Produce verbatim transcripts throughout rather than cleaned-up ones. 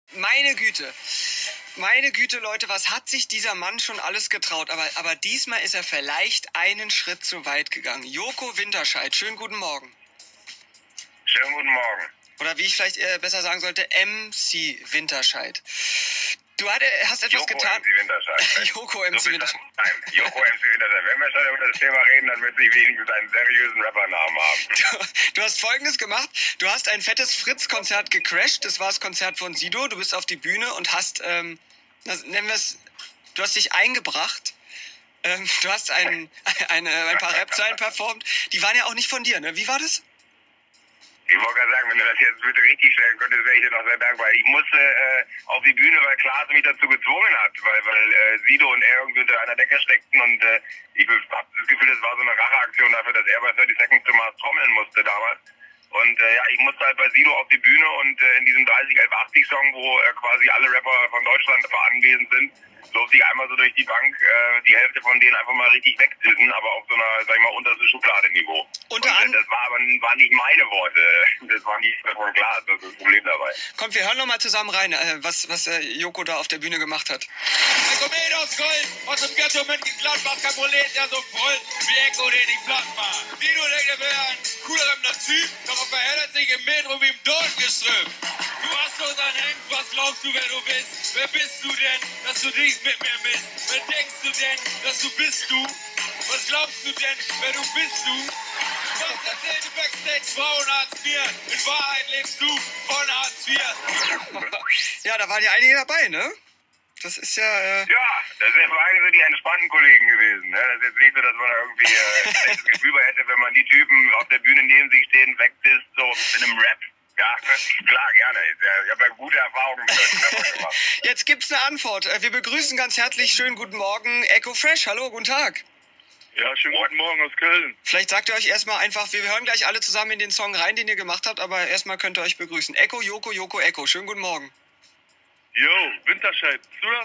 Meine Güte. Meine Güte, Leute, was hat sich dieser Mann schon alles getraut? Aber, aber diesmal ist er vielleicht einen Schritt zu weit gegangen. Joko Winterscheid, schönen guten Morgen. Schönen guten Morgen. Oder wie ich vielleicht äh, besser sagen sollte, M C Winterscheid. Du hat, hast etwas Joko getan. M C Winterscheid. Joko M C So Winterscheid. Nein, Joko M C Winterscheid. Wenn wir schon über das Thema reden, dann möchte ich wenigstens einen seriösen Rappernamen haben. Du, du hast Folgendes gemacht. Du hast ein fettes Fritz-Konzert gecrashed. Das war das Konzert von Sido. Du bist auf die Bühne und hast, ähm, das, nennen wir es, du hast dich eingebracht. Ähm, du hast ein, eine, ein paar Rap-Zeilen performt. Die waren ja auch nicht von dir, ne? Wie war das? Ich wollte gerade sagen, wenn du das jetzt bitte richtig stellen könntest, wäre ich dir noch sehr dankbar. Ich musste äh, auf die Bühne, weil Klaas mich dazu gezwungen hat, weil, weil äh, Sido und er irgendwie unter einer Decke steckten und äh, ich habe das Gefühl, das war so eine Racheaktion dafür, dass er bei dreißig Seconds to Mars trommeln musste damals. Und äh, ja, ich musste halt bei Sido auf die Bühne und äh, in diesem dreißig elf achtzig Song, wo äh, quasi alle Rapper von Deutschland anwesend sind, durfte ich einmal so durch die Bank äh, die Hälfte von denen einfach mal richtig wegdissen, aber auf so einer, sag ich mal, unterste Schublade-Niveau. Unter und, äh, das war aber waren nicht meine Worte, das war nicht von Klaas, das ist das Problem dabei. Kommt, wir hören noch mal zusammen rein, äh, was, was äh, Joko da auf der Bühne gemacht hat. Ein Komet aus Köln, aus dem Ghetto mit Gladbach, kein Prolet, der so voll wie Echo, den ich platt macht. Sido denkt, er wäre ein cooler Typ, doch er verheddert sich im Metro wie im Dorngestrüpp. Du hast unseren Hengst, was glaubst du, wer du bist? Wer bist du denn, dass du dich mit mir misst? Wer denkst du denn, dass du bist du? Was glaubst du denn, wer du bist du? Was erzählt du Backstage, Frauenarzt vier? In Wahrheit lebst du von Hartz vier. Ja, da waren ja einige dabei, ne? Das ist ja... Äh Ja, das sind vor allem so die entspannten Kollegen gewesen. Ne? Das ist jetzt nicht so, dass man da irgendwie äh, ein schlechtes Gefühl bei hätte, wenn man die Typen auf der Bühne neben sich stehen, wegdisst, so in einem Rap. Ja, klar, gerne. Ich habe ja gute Erfahrungen mit solchen Rappern gemacht. Jetzt gibt's eine Antwort. Äh, Wir begrüßen ganz herzlich, schönen guten Morgen, Echo Fresh. Hallo, guten Tag. Ja, schönen guten Morgen aus Köln. Vielleicht sagt ihr euch erstmal einfach, wir hören gleich alle zusammen in den Song rein, den ihr gemacht habt, aber erstmal könnt ihr euch begrüßen. Echo, Joko, Joko, Echo. Schönen guten Morgen. Jo, Winterscheid, bist du das?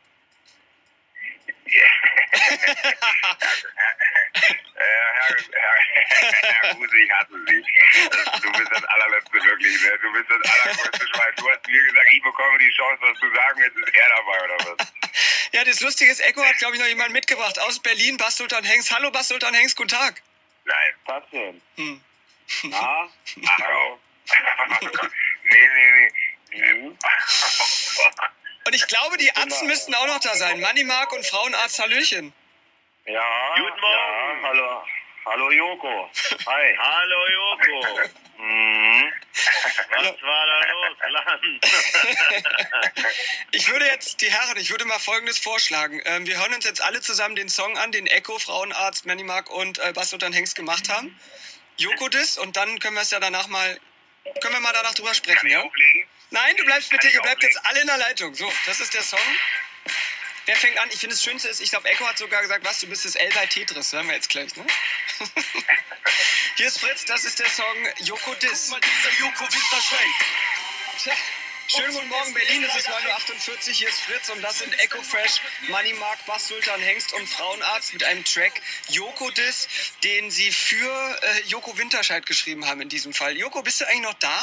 Herr, Herr, Herr, Herr Huse, ich hasse Sie. Das, du bist das allerletzte wirklich. Ne? Du bist das allergrößte Schwein. Du hast mir gesagt, ich bekomme die Chance, was zu sagen. Jetzt ist er dabei, oder was? Ja, das Lustige ist, Echo hat, glaube ich, noch jemand mitgebracht aus Berlin, Bas-Sultan Hengst. Hallo, Bas-Sultan Hengst, guten Tag. Nein. Was denn? Hm. Na? Ach, oh. nee, nee, nee. Mhm. Und ich glaube, die Atzen müssten auch noch da sein. Manni Mark und Frauenarzt, Hallöchen. Ja, Guten Morgen. Ja, hallo. Hallo Joko. Hi. Hallo Joko, Mhm. was war da los, Land? Ich würde jetzt, die Herren, ich würde mal Folgendes vorschlagen. Ähm, wir hören uns jetzt alle zusammen den Song an, den Echo, Frauenarzt, Manni Mark und äh, Bas-Sultan Hengst gemacht haben. Joko das und dann können wir es ja danach mal, können wir mal danach drüber Kann sprechen, ich ja? auflegen? Nein, du bleibst bitte, Kann ich ihr bleibt auflegen? jetzt alle in der Leitung. So, das ist der Song. Wer fängt an? Ich finde, das Schönste ist, ich glaube, Echo hat sogar gesagt, was, du bist das L bei Tetris. Hören wir jetzt gleich, ne? Hier ist Fritz, das ist der Song Joko Diss. Mal dieser Joko Winterscheid. Tja, schönen guten Morgen Berlin, es ist neun Uhr achtundvierzig, hier ist Fritz und das sind Echo Fresh, Manni Mark, Bas-Sultan Hengst und Frauenarzt mit einem Track Joko Diss, den sie für äh, Joko Winterscheid geschrieben haben in diesem Fall. Joko, bist du eigentlich noch da?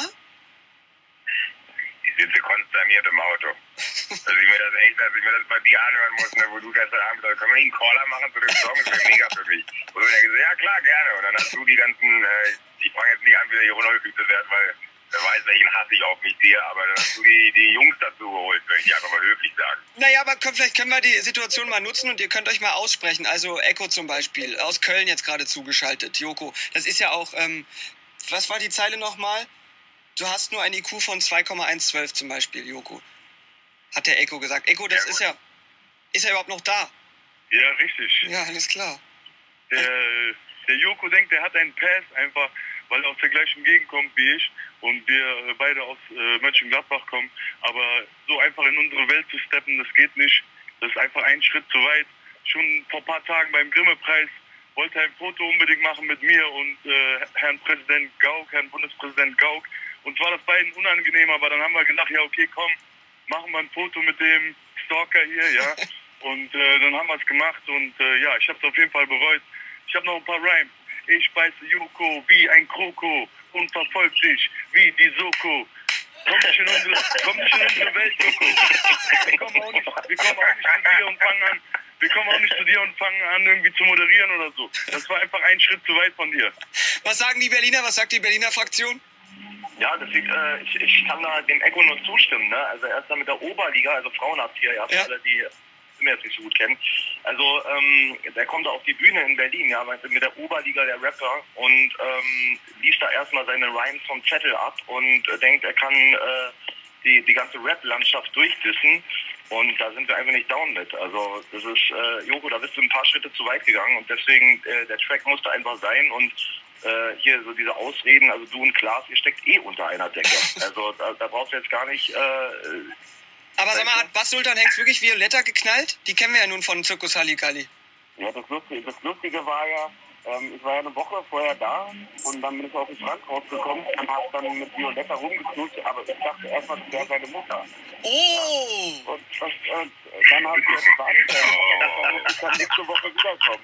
Ich sitze konsterniert im Auto. Dass ich mir das echt, dass ich mir das bei dir anhören muss, ne, wo du gestern Abend sagst, können wir nicht einen Caller machen zu dem Song, das wäre mega für mich. Und dann gesagt, ja klar, gerne. Und dann hast du die ganzen, äh, ich fange jetzt nicht an, wieder hier unhöflich zu werden, weil wer weiß, welchen Hass ich auf mich sehe, aber dann hast du die, die Jungs dazu geholt, möchte ich einfach mal höflich sagen. Naja, aber komm, vielleicht können wir die Situation mal nutzen und ihr könnt euch mal aussprechen. Also Echo zum Beispiel, aus Köln jetzt gerade zugeschaltet. Joko, das ist ja auch, ähm, was war die Zeile nochmal? Du hast nur ein I Q von zwei Komma eins zwölf zum Beispiel, Joko. Hat der Echo gesagt. Echo, das Ja, ist ja, ist er überhaupt noch da? Ja, richtig. Ja, alles klar. Der, der Joko denkt, er hat einen Pass einfach, weil er aus der gleichen Gegend kommt wie ich und wir beide aus äh, Mönchengladbach kommen. Aber so einfach in unsere Welt zu steppen, das geht nicht. Das ist einfach ein Schritt zu weit. Schon vor ein paar Tagen beim Grimme-Preis wollte er ein Foto unbedingt machen mit mir und äh, Herrn Präsident Gauck, Herrn Bundespräsident Gauck. Uns war das beiden unangenehm, aber dann haben wir gedacht, ja okay, komm, machen wir ein Foto mit dem Stalker hier, ja. Und äh, dann haben wir es gemacht und äh, ja, ich habe es auf jeden Fall bereut. Ich habe noch ein paar Rhymes. Ich beiße Joko wie ein Kroko und verfolgt dich wie die Soko. Komm nicht in unsere, komm nicht in unsere Welt, Joko. Wir kommen auch nicht, wir kommen auch nicht zu dir und fangen an, wir kommen auch nicht zu dir und fangen an, irgendwie zu moderieren oder so. Das war einfach ein Schritt zu weit von dir. Was sagen die Berliner? Was sagt die Berliner Fraktion? Ja, das sieht, äh, ich, ich kann da dem Echo nur zustimmen, ne? Also er ist da mit der Oberliga, also Frauenarzt hier, ja, für Ja. alle, die mir jetzt nicht so gut kennen. Also ähm, der kommt da auf die Bühne in Berlin, ja, mit der Oberliga der Rapper und ähm, liest da erstmal seine Rhymes vom Zettel ab und äh, denkt, er kann äh, die, die ganze Rap-Landschaft durchdissen. Und da sind wir einfach nicht down mit. Also das ist, äh, Joko, da bist du ein paar Schritte zu weit gegangen und deswegen, äh, der Track musste einfach sein und äh, hier so diese Ausreden, also du und Klaas, ihr steckt eh unter einer Decke. Also da, da brauchst du jetzt gar nicht... Äh, Aber sag mal, hat Bass Sultan Hengst wirklich Violetta geknallt? Die kennen wir ja nun von Zirkus Halligalli. Ja, das Lustige, das Lustige war ja, ähm, ich war ja eine Woche vorher da und dann bin ich auf den Strand rausgekommen und hab dann mit Violetta rumgeknutscht, aber ich dachte erstmal, das wäre seine Mutter. Oh! Und, und, und dann habe ich ja gewartet, dann muss ich dann nächste Woche wiederkommen.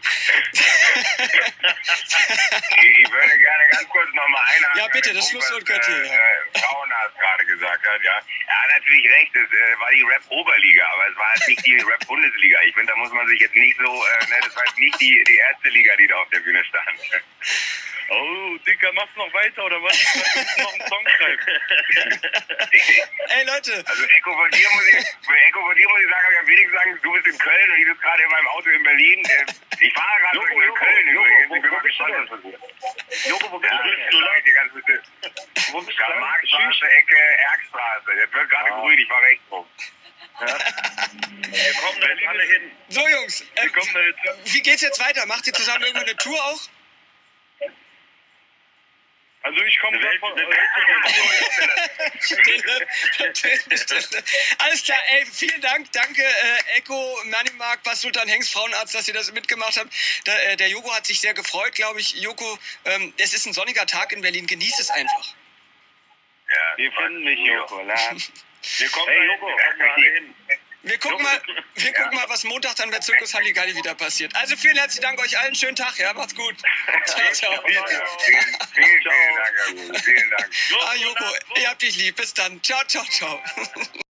Ich, ich würde gerne ganz kurz nochmal einhaken. Ja, bitte, das Schlusswort gehört hier, ja. Äh, Frauenarzt gerade gesagt hat, ja. Er hat natürlich recht, es äh, war die Rap-Oberliga, aber es war halt nicht die Rap-Bundesliga. Ich finde, da muss man sich jetzt nicht so, äh, ne, das war jetzt nicht die, die erste Liga, die da auf der Bühne stand. Oh, Dicker, machst du noch weiter oder was? Ich muss noch einen Song schreiben. Ey, Leute! Also Echo, von dir muss ich, von Echo, von dir muss ich sagen, am wenigsten sagen, du bist in Köln und ich sitze gerade in meinem Auto in Berlin. Äh, ich fahre gerade Joko, durch Joko, Köln Joko, übrigens. wo- Ich bin wo mal bist du gespannt, denn? was passiert. Joko, wo bist Ja, du jetzt denn? sag ich dir ganz bitte. Wo bist du Karl denn? Marx Tschüss. Straße, Ecke, Erkstraße. Jetzt wird gerade Ah. grün, ich fahr rechts rum. Wir kommen da jetzt alle hin. So, Jungs, äh, Wir kommen da jetzt hin. wie geht's jetzt weiter? Macht ihr zusammen irgendwann eine Tour auch? Also ich komme Eine gerade Welt- von... eine Äh, Stille, natürlich, Stille. Alles klar, ey, vielen Dank. Danke, äh, Echo, Manimark, Bass Sultan Hengst, Frauenarzt, dass ihr das mitgemacht habt. Da, äh, der Joko hat sich sehr gefreut, glaube ich. Joko, ähm, es ist ein sonniger Tag in Berlin, genießt es einfach. Ja, Wir finden mich, Joko, la. Wir kommen Hey, da Joko, hin. Wir kommen da alle hin. Wir gucken mal, wir gucken mal, was Montag dann bei Zirkus Halligalli wieder passiert. Also vielen herzlichen Dank euch allen, schönen Tag, ja, macht's gut. Ciao, ciao. Vielen, vielen, vielen, vielen Dank, Herr Rudi. Vielen Dank. Ah, Joko, ihr habt dich lieb, bis dann. Ciao, ciao, ciao.